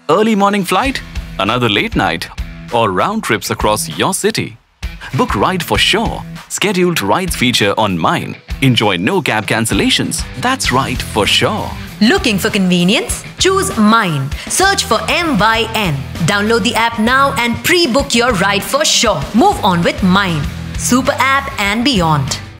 Early morning flight, another late night, or round trips across your city? Book RideForSure, scheduled rides feature on Mine. Enjoy no cab cancellations. That's RideForSure. Looking for convenience? Choose Mine. Search for MYN. Download the app now and pre-book your ride for sure. Move on with Mine. Super app and beyond.